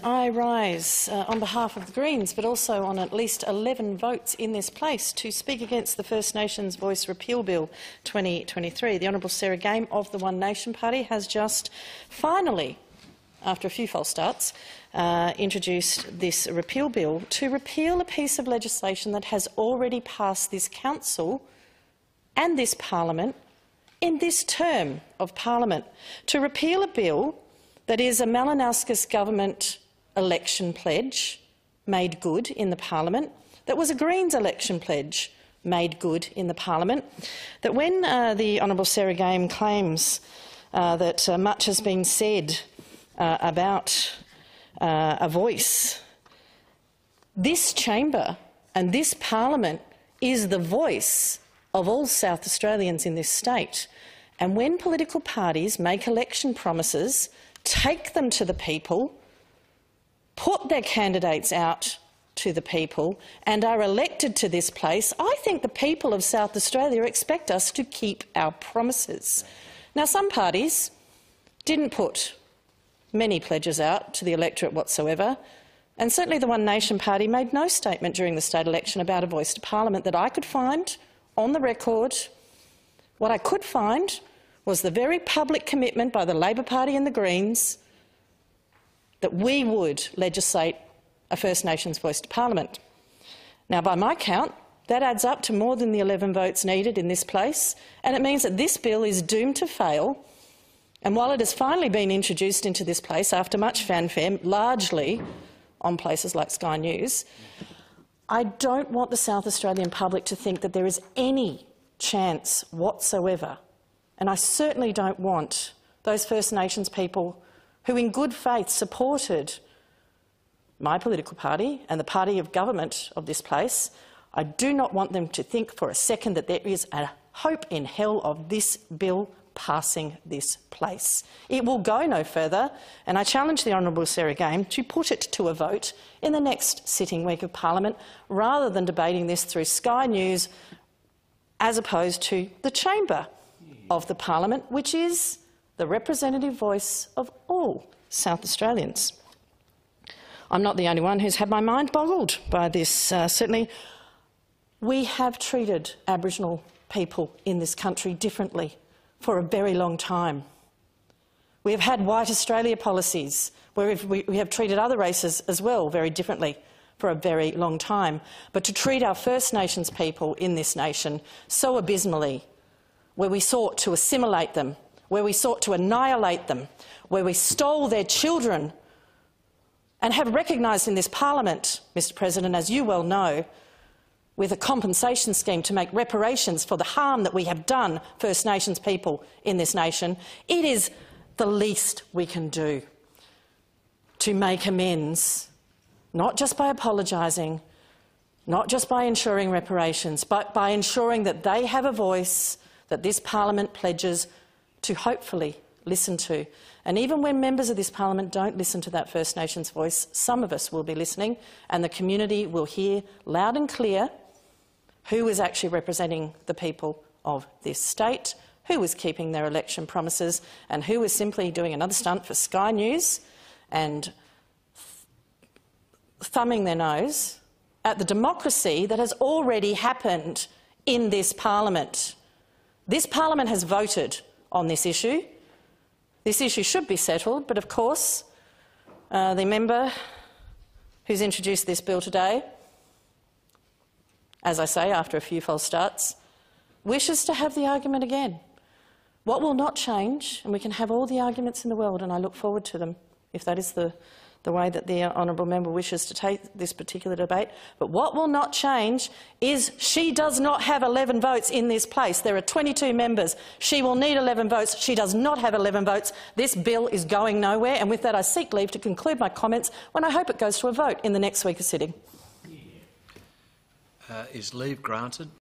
I rise on behalf of the Greens, but also on at least 11 votes in this place to speak against the First Nations Voice Repeal Bill 2023. The Honourable Sarah Game of the One Nation Party has just finally, after a few false starts, introduced this repeal bill to repeal a piece of legislation that has already passed this council and this parliament in this term of parliament, to repeal a bill that is a Malinowskis government election pledge made good in the parliament, that was a Greens election pledge made good in the parliament, that when the Honourable Sarah Game claims that much has been said about a voice, this chamber and this parliament is the voice of all South Australians in this state. And when political parties make election promises, take them to the people, put their candidates out to the people and are elected to this place, I think the people of South Australia expect us to keep our promises. Now, some parties didn't put many pledges out to the electorate whatsoever, and certainly the One Nation Party made no statement during the state election about a voice to parliament that I could find on the record. What I could find was the very public commitment by the Labor Party and the Greens that we would legislate a First Nations voice to parliament. Now, by my count, that adds up to more than the 11 votes needed in this place, and it means that this bill is doomed to fail. And while it has finally been introduced into this place after much fanfare, largely on places like Sky News, I don't want the South Australian public to think that there is any chance whatsoever, and I certainly don't want those First Nations people who in good faith supported my political party and the party of government of this place, I do not want them to think for a second that there is a hope in hell of this bill passing this place. It will go no further, and I challenge the Honourable Sarah Game to put it to a vote in the next sitting week of Parliament, rather than debating this through Sky News, as opposed to the chamber of the Parliament, which is the representative voice of all South Australians. I'm not the only one who's had my mind boggled by this. Certainly, we have treated Aboriginal people in this country differently for a very long time. We have had White Australia policies where we have treated other races as well very differently for a very long time. But to treat our First Nations people in this nation so abysmally, where we sought to assimilate them, where we sought to annihilate them, where we stole their children, and have recognised in this parliament, Mr President, as you well know, with a compensation scheme to make reparations for the harm that we have done First Nations people in this nation, it is the least we can do to make amends, not just by apologising, not just by ensuring reparations, but by ensuring that they have a voice that this parliament pledges to hopefully listen to. And even when members of this parliament don't listen to that First Nations voice, some of us will be listening, and the community will hear loud and clear who is actually representing the people of this state, who is keeping their election promises, and who is simply doing another stunt for Sky News and thumbing their nose at the democracy that has already happened in this parliament. This parliament has voted on this issue. This issue should be settled, but of course the member who's introduced this bill today, as I say, after a few false starts, wishes to have the argument again. What will not change, and we can have all the arguments in the world, and I look forward to them, if that is the way that the honourable member wishes to take this particular debate, but what will not change is she does not have 11 votes in this place. There are 22 members. She will need 11 votes. She does not have 11 votes. This bill is going nowhere, and with that I seek leave to conclude my comments when I hope it goes to a vote in the next week of sitting. Is leave granted?